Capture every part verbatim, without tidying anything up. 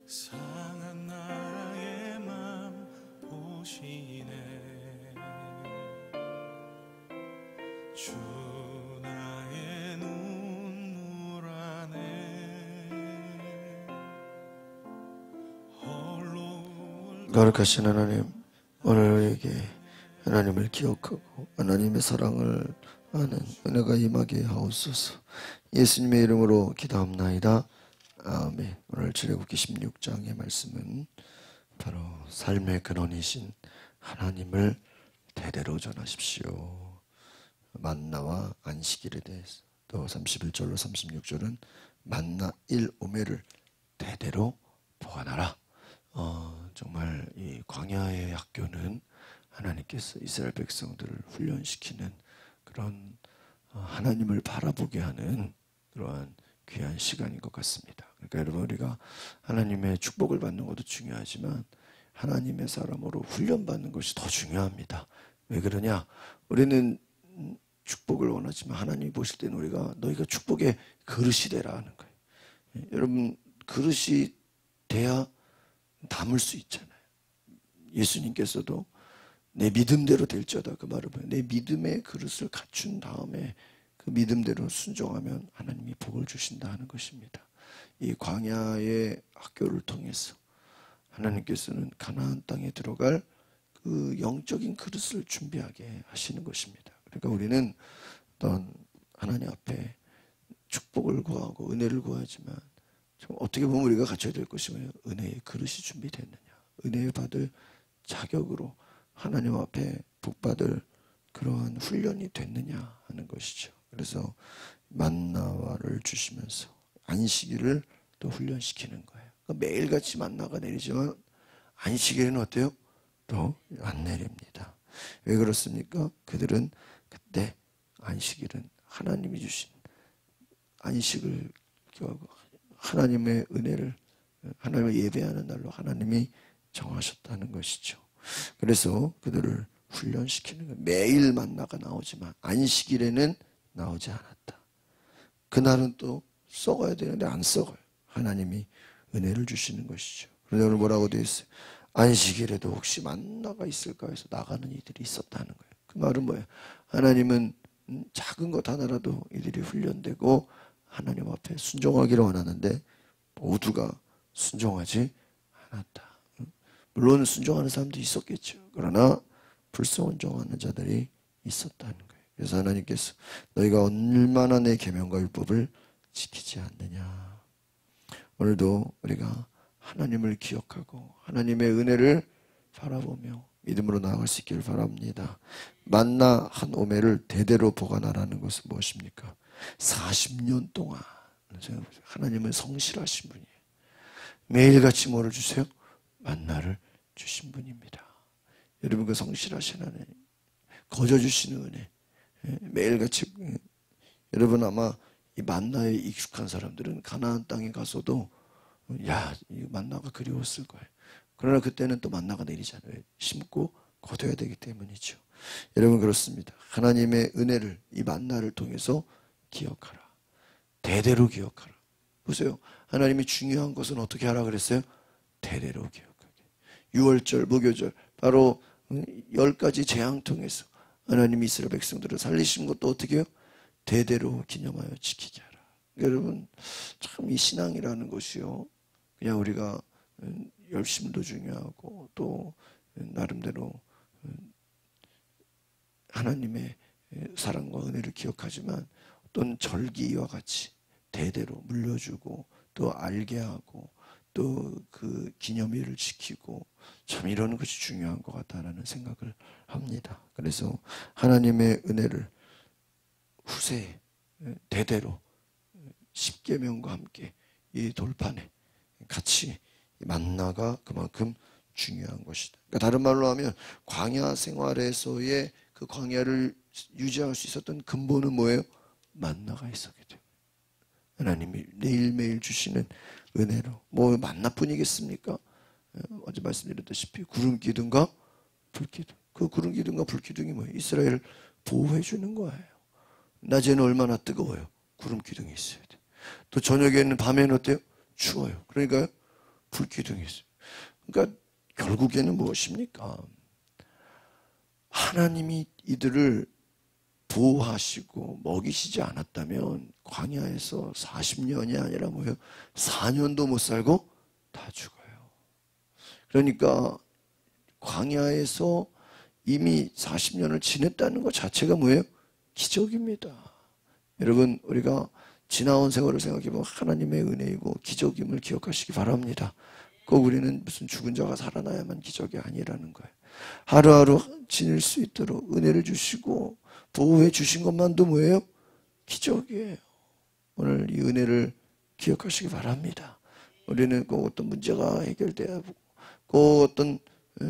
상한 나의 맘 보시네. 주 나의 눈물 안에 홀로 거룩하신 하나님, 오늘 우리에게 하나님을 기억하고 하나님의 사랑을 아는 은혜가 임하게 하옵소서. 예수님의 이름으로 기도합나이다. 아멘. 오늘 출애굽기 십육 장의 말씀은 바로 삶의 근원이신 하나님을 대대로 전하십시오. 만나와 안식일에 대해서, 또 삼십일 절로 삼십육 절은 만나 일 오매를 대대로 보관하라. 어, 정말 이 광야의 학교는 하나님께서 이스라엘 백성들을 훈련시키는 그런 하나님을 바라보게 하는 그러한 귀한 시간인 것 같습니다. 그러니까 여러분, 우리가 하나님의 축복을 받는 것도 중요하지만 하나님의 사람으로 훈련받는 것이 더 중요합니다. 왜 그러냐? 우리는 축복을 원하지만 하나님이 보실 때는 우리가 너희가 축복의 그릇이 되라 하는 거예요. 여러분, 그릇이 돼야 담을 수 있잖아요. 예수님께서도 내 믿음대로 될지어다 그 말을 보여. 내 믿음의 그릇을 갖춘 다음에 그 믿음대로 순종하면 하나님이 복을 주신다 하는 것입니다. 이 광야의 학교를 통해서 하나님께서는 가나안 땅에 들어갈 그 영적인 그릇을 준비하게 하시는 것입니다. 그러니까 우리는 어떤 하나님 앞에 축복을 구하고 은혜를 구하지만 어떻게 보면 우리가 갖춰야 될 것이 뭐예요? 은혜의 그릇이 준비됐느냐, 은혜를 받을 자격으로 하나님 앞에 복받을 그러한 훈련이 됐느냐 하는 것이죠. 그래서 만나와를 주시면서 안식일을 또 훈련시키는 거예요. 그러니까 매일같이 만나가 내리지만 안식일은 어때요? 또 안 내립니다. 왜 그렇습니까? 그들은 그때 안식일은 하나님이 주신 안식을 기하고 하나님의 은혜를, 하나님을 예배하는 날로 하나님이 정하셨다는 것이죠. 그래서 그들을 훈련시키는 거예요. 매일 만나가 나오지만 안식일에는 나오지 않았다. 그날은 또 썩어야 되는데 안 썩어요. 하나님이 은혜를 주시는 것이죠. 그런데 오늘 뭐라고 되어 있어요? 안식일에도 혹시 만나가 있을까 해서 나가는 이들이 있었다는 거예요. 그 말은 뭐예요? 하나님은 작은 것 하나라도 이들이 훈련되고 하나님 앞에 순종하기를 원하는데 모두가 순종하지 않았다. 물론 순종하는 사람도 있었겠죠. 그러나 불순종하는 자들이 있었다는 거예요. 그래서 하나님께서 너희가 얼마나 내 계명과 율법을 지키지 않느냐. 오늘도 우리가 하나님을 기억하고 하나님의 은혜를 바라보며 믿음으로 나아갈 수 있기를 바랍니다. 만나 한 오매를 대대로 보관하라는 것은 무엇입니까? 사십 년 동안 하나님은 성실하신 분이에요. 매일같이 뭐를 주세요? 만나를 주신 분입니다. 여러분, 그 성실하신 하나님, 거저 주시는 은혜, 매일같이. 여러분, 아마 이 만나에 익숙한 사람들은 가나안 땅에 가서도 야, 이 만나가 그리웠을 거예요. 그러나 그때는 또 만나가 내리잖아요. 심고 거둬야 되기 때문이죠. 여러분, 그렇습니다. 하나님의 은혜를 이 만나를 통해서 기억하라. 대대로 기억하라. 보세요. 하나님이 중요한 것은 어떻게 하라 그랬어요? 대대로 기억하게. 유월절, 무교절, 바로 열 가지 재앙 통해서 하나님이 이스라엘 백성들을 살리신 것도 어떻게 해요? 대대로 기념하여 지키게 하라. 여러분, 참 이 신앙이라는 것이요, 그냥 우리가 열심도 중요하고 또 나름대로 하나님의 사랑과 은혜를 기억하지만 어떤 절기와 같이 대대로 물려주고 또 알게 하고 또 그 기념일을 지키고, 참 이러는 것이 중요한 것 같다라는 생각을 합니다. 그래서 하나님의 은혜를 후세에 대대로 십계명과 함께 이 돌판에 같이 만나가 그만큼 중요한 것이다. 그러니까 다른 말로 하면 광야 생활에서의 그 광야를 유지할 수 있었던 근본은 뭐예요? 만나가 있었기 때문에. 하나님이 매일매일 주시는 은혜로. 뭐 만나뿐이겠습니까? 어제 말씀드렸다시피 구름 기둥과 불 기둥. 그 구름 기둥과 불 기둥이 뭐예요? 이스라엘을 보호해 주는 거예요. 낮에는 얼마나 뜨거워요? 구름 기둥이 있어야 돼. 또 저녁에는, 밤에는 어때요? 추워요. 그러니까 불기둥이 있어요. 그러니까 결국에는 무엇입니까? 하나님이 이들을 보호하시고 먹이시지 않았다면 광야에서 사십 년이 아니라 뭐예요? 사 년도 못 살고 다 죽어요. 그러니까 광야에서 이미 사십 년을 지냈다는 것 자체가 뭐예요? 기적입니다. 여러분, 우리가 지나온 세월을 생각해보면 하나님의 은혜이고 기적임을 기억하시기 바랍니다. 꼭 우리는 무슨 죽은 자가 살아나야만 기적이 아니라는 거예요. 하루하루 지낼 수 있도록 은혜를 주시고 보호해 주신 것만도 뭐예요? 기적이에요. 오늘 이 은혜를 기억하시기 바랍니다. 우리는 꼭 어떤 문제가 해결돼야 하고 꼭 어떤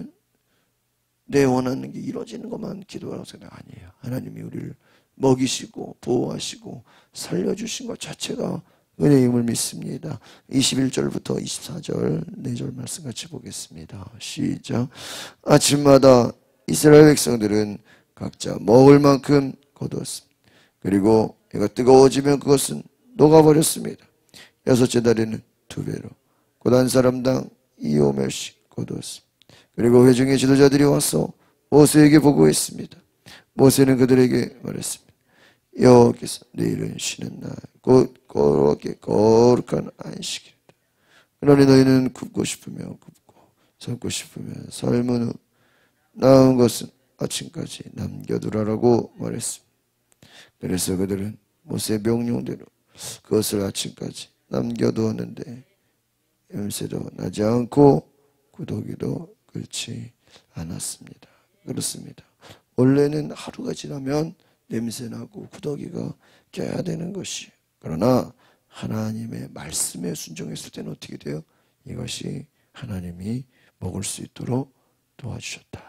내 원하는 게 이루어지는 것만 기도하라고 생각 아니에요. 하나님이 우리를 먹이시고 보호하시고 살려주신 것 자체가 은혜임을 믿습니다. 이십일 절부터 이십사 절 네 절 말씀 같이 보겠습니다. 시작. 아침마다 이스라엘 백성들은 각자 먹을 만큼 거두었습니다. 그리고 해가 뜨거워지면 그것은 녹아버렸습니다. 여섯째 달에는 두 배로 곧 한 사람당 이오멜씩 거두었습니다. 그리고 회중의 지도자들이 와서 모세에게 보고했습니다. 모세는 그들에게 말했습니다. 여호와께서 내일은 쉬는 날 곧 거룩하게 거룩한 안식일이다. 그러니 너희는 굽고 싶으면 굽고 삶고 싶으면 삶은 후 나은 것은 아침까지 남겨두라라고 말했습니다. 그래서 그들은 모세의 명령대로 그것을 아침까지 남겨두었는데 냄새도 나지 않고 구더기도 끓지 않았습니다. 그렇습니다. 원래는 하루가 지나면 냄새나고 구더기가 껴야 되는 것이에요. 그러나 하나님의 말씀에 순종했을 때는 어떻게 돼요? 이것이 하나님이 먹을 수 있도록 도와주셨다.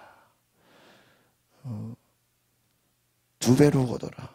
어, 두 배로 거둬라.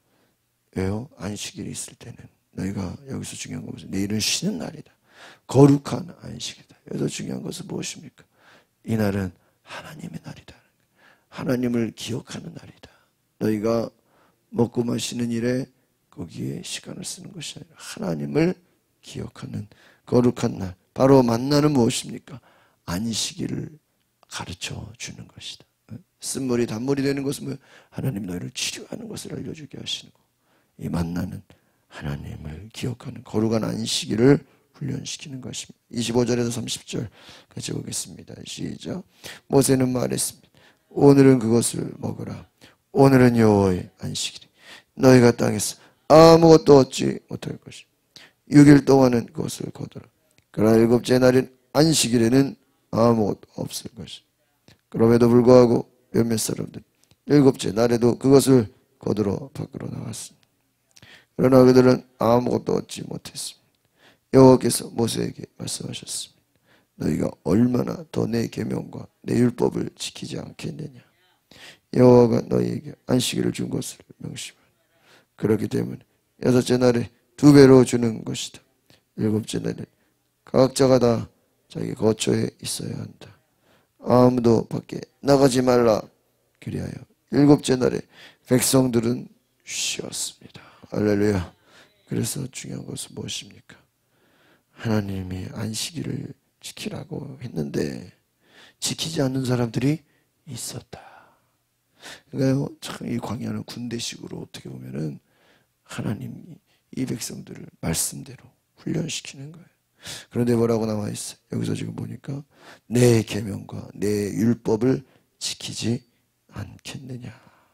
왜요? 안식일이 있을 때는 너희가 여기서 중요한 것은 내일은 쉬는 날이다. 거룩한 안식이다. 여기서 중요한 것은 무엇입니까? 이날은 하나님의 날이다. 하나님을 기억하는 날이다. 너희가 먹고 마시는 일에 거기에 시간을 쓰는 것이 아니라 하나님을 기억하는 거룩한 날. 바로 만나는 무엇입니까? 안식일을 가르쳐 주는 것이다. 쓴물이 단물이 되는 것은 뭐 하나님 너희를 치료하는 것을 알려주게 하시는 거. 이 만나는 하나님을 기억하는 거룩한 안식일을 훈련시키는 것입니다. 이십오 절에서 삼십 절 같이 보겠습니다. 시작. 모세는 말했습니다. 오늘은 그것을 먹으라. 오늘은 여호와의 안식일이 너희가 땅에서 아무것도 얻지 못할 것이다. 육 일 동안은 그것을 거두라. 그러나 일곱째 날인 안식일에는 아무것도 없을 것이다. 그럼에도 불구하고 몇몇 사람들 일곱째 날에도 그것을 거두러 밖으로 나갔습니다. 그러나 그들은 아무것도 얻지 못했습니다. 여호와께서 모세에게 말씀하셨습니다. 너희가 얼마나 더 내 계명과 내 율법을 지키지 않겠느냐. 여호와가 너희에게 안식일을 준 것을 명심하라. 그렇기 때문에 여섯째 날에 두 배로 주는 것이다. 일곱째 날에 각자가 다 자기 거처에 있어야 한다. 아무도 밖에 나가지 말라. 그리하여 일곱째 날에 백성들은 쉬었습니다. 할렐루야. 그래서 중요한 것은 무엇입니까? 하나님이 안식일을 지키라고 했는데 지키지 않는 사람들이 있었다. 그러니까요, 참 이 광야는 군대식으로 어떻게 보면은 하나님이 이 백성들을 말씀대로 훈련시키는 거예요. 그런데 뭐라고 나와 있어요? 여기서 지금 보니까 내 계명과 내 율법을 지키지 않겠느냐.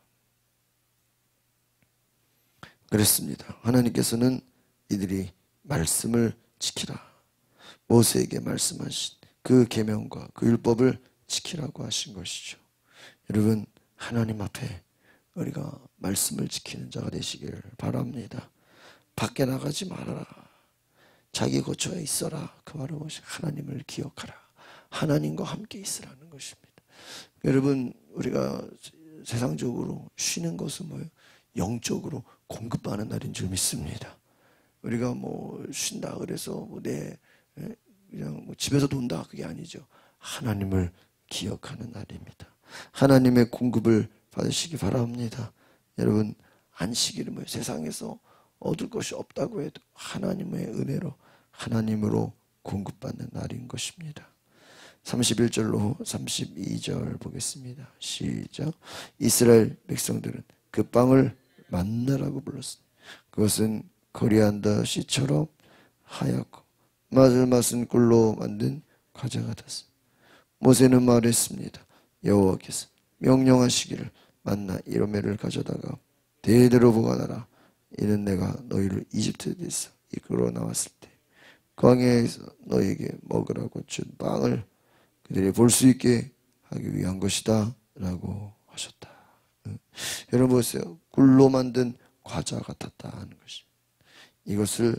그랬습니다. 하나님께서는 이들이 말씀을 지키라. 모세에게 말씀하신 그 계명과 그 율법을 지키라고 하신 것이죠. 여러분, 하나님 앞에 우리가 말씀을 지키는 자가 되시길 바랍니다. 밖에 나가지 말아라. 자기 거처에 있어라. 그 말은 무엇이 하나님을 기억하라. 하나님과 함께 있으라는 것입니다. 여러분, 우리가 세상적으로 쉬는 것은 뭐예요? 영적으로 공급받는 날인 줄 믿습니다. 우리가 뭐 쉰다 그래서 뭐 내 그냥 뭐 집에서 논다 그게 아니죠. 하나님을 기억하는 날입니다. 하나님의 공급을 받으시기 바랍니다. 여러분, 안식일은 뭐예요? 세상에서 얻을 것이 없다고 해도 하나님의 은혜로 하나님으로 공급받는 날인 것입니다. 삼십일 절로 삼십이 절 보겠습니다. 시작. 이스라엘 백성들은 그 빵을 만나라고 불렀습니다. 그것은 거리안다 씨처럼 하얗고 맛을 맛은 꿀로 만든 과자 같았습니다. 모세는 말했습니다. 여호와께서 명령하시기를 만나 이로매를 가져다가 대대로 보관하라. 이는 내가 너희를 이집트에서 이끌어 나왔을 때 광야에서 너희에게 먹으라고 준 빵을 그들이 볼 수 있게 하기 위한 것이다 라고 하셨다. 여러분 보세요. 꿀로 만든 과자 같았다 하는 것이, 이것을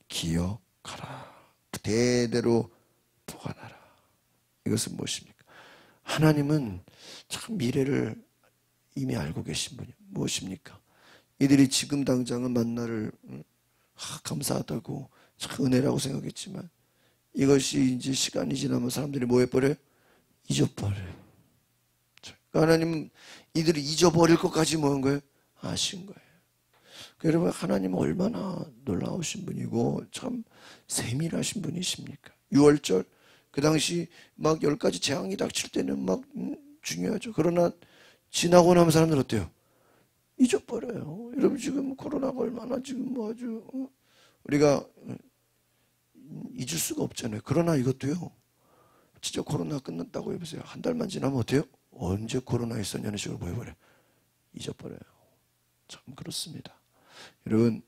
기억하라. 대대로 보관하라. 이것은 무엇입니까? 하나님은 참 미래를 이미 알고 계신 분이 무엇입니까? 이들이 지금 당장은 만나를 아, 감사하다고 참 은혜라고 생각했지만 이것이 이제 시간이 지나면 사람들이 뭐 해버려요? 잊어버려요. 하나님은 이들이 잊어버릴 것까지 뭐 한 거예요? 아신 거예요. 여러분, 하나님은 얼마나 놀라우신 분이고 참 세밀하신 분이십니까? 유월절 그 당시 막 열 가지 재앙이 닥칠 때는 막 음, 중요하죠. 그러나 지나고 나면 사람들 어때요? 잊어버려요. 여러분, 지금 코로나가 얼마나 지금 뭐 아주 어? 우리가 잊을 수가 없잖아요. 그러나 이것도요, 진짜 코로나 끝났다고 해보세요. 한 달만 지나면 어때요? 언제 코로나 있었냐는 식으로 보여버려요. 잊어버려요. 참 그렇습니다. 여러분,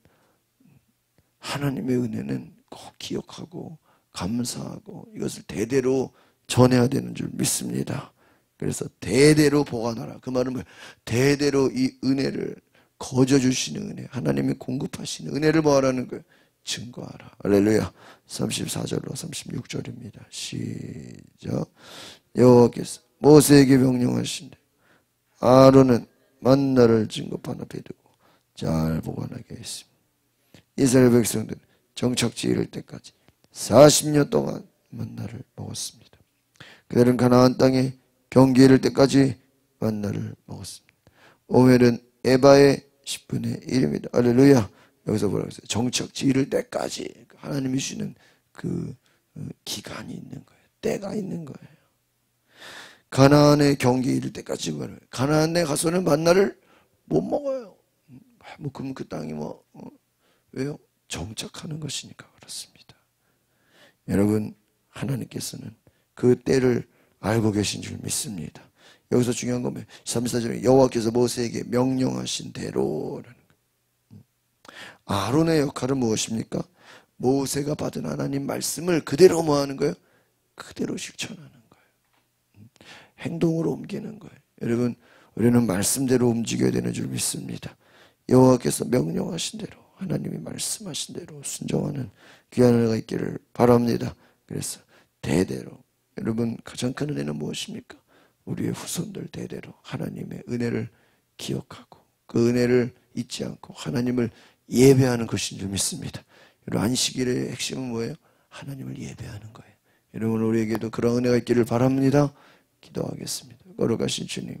하나님의 은혜는 꼭 기억하고 감사하고 이것을 대대로 전해야 되는 줄 믿습니다. 그래서 대대로 보관하라. 그 말은 뭐예요? 대대로 이 은혜를 거저주시는 은혜, 하나님이 공급하시는 은혜를 뭐하라는 거예요? 증거하라. 할렐루야. 삼십사 절로 삼십육 절입니다. 시작. 여호와께서 모세에게 명령하신대 아론은 만나를 증거판 앞에 두고 잘 보관하게 했습니다. 이스라엘 백성들은 정착지 이를 때까지 사십 년 동안 만나를 먹었습니다. 그들은 가나안 땅에 경기 이를 때까지 만나를 먹었습니다. 오멜은 에바의 십분의 일입니다. 할렐루야. 여기서 뭐라고 했어요? 정착지 이를 때까지 하나님이 주시는 그 기간이 있는 거예요. 때가 있는 거예요. 가나안의 경기 이를 때까지 뭐예요? 가나안에 가서는 만나를 못 먹어요. 뭐 그럼 그 땅이 뭐 어, 왜요? 정착하는 것이니까 그렇습니다. 여러분, 하나님께서는 그 때를 알고 계신 줄 믿습니다. 여기서 중요한 건 삼십사 절에 여호와께서 모세에게 명령하신 대로라는 거예요. 아론의 역할은 무엇입니까? 모세가 받은 하나님 말씀을 그대로 뭐 하는 거예요? 그대로 실천하는 거예요. 행동으로 옮기는 거예요. 여러분, 우리는 말씀대로 움직여야 되는 줄 믿습니다. 여호와께서 명령하신 대로, 하나님이 말씀하신 대로 순종하는 귀한 은혜가 있기를 바랍니다. 그래서 대대로, 여러분, 가장 큰 은혜는 무엇입니까? 우리의 후손들 대대로 하나님의 은혜를 기억하고 그 은혜를 잊지 않고 하나님을 예배하는 것인 줄 믿습니다. 여러분, 안식일의 핵심은 뭐예요? 하나님을 예배하는 거예요. 여러분, 우리에게도 그런 은혜가 있기를 바랍니다. 기도하겠습니다. 걸어가신 주님,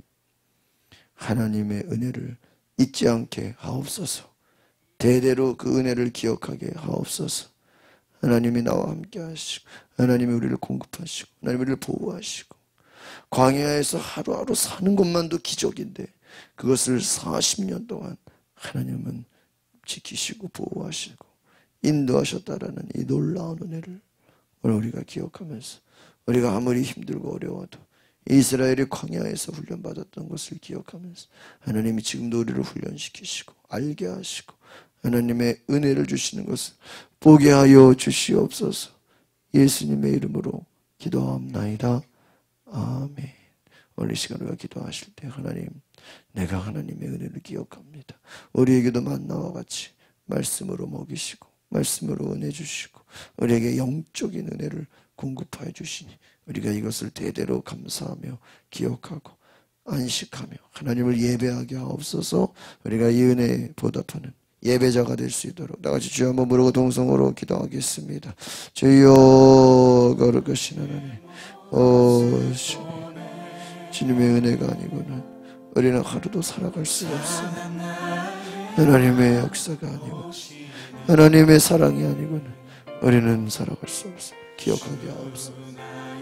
하나님의 은혜를 잊지 않게 하옵소서. 대대로 그 은혜를 기억하게 하옵소서. 하나님이 나와 함께 하시고 하나님이 우리를 공급하시고 하나님이 우리를 보호하시고 광야에서 하루하루 사는 것만도 기적인데 그것을 사십 년 동안 하나님은 지키시고 보호하시고 인도하셨다라는 이 놀라운 은혜를 오늘 우리가 기억하면서 우리가 아무리 힘들고 어려워도 이스라엘이 광야에서 훈련받았던 것을 기억하면서 하나님이 지금도 우리를 훈련시키시고 알게 하시고 하나님의 은혜를 주시는 것을 보게 하여 주시옵소서. 예수님의 이름으로 기도하옵나이다. 아멘. 오늘 이 시간 우리가 기도하실 때 하나님, 내가 하나님의 은혜를 기억합니다. 우리에게도 만나와 같이 말씀으로 먹이시고 말씀으로 은혜 주시고 우리에게 영적인 은혜를 공급하여 주시니 우리가 이것을 대대로 감사하며 기억하고 안식하며 하나님을 예배하게 하옵소서. 우리가 이 은혜에 보답하는 예배자가 될 수 있도록 나같이 주여 한번 부르고 동성으로 기도하겠습니다. 주여 거룩하신 하나님, 오 주님의 은혜가 아니고는 우리는 하루도 살아갈 수가 없습니다. 하나님의 역사가 아니고 하나님의 사랑이 아니고는 우리는 살아갈 수 없습니다. 기억하게 하옵소서.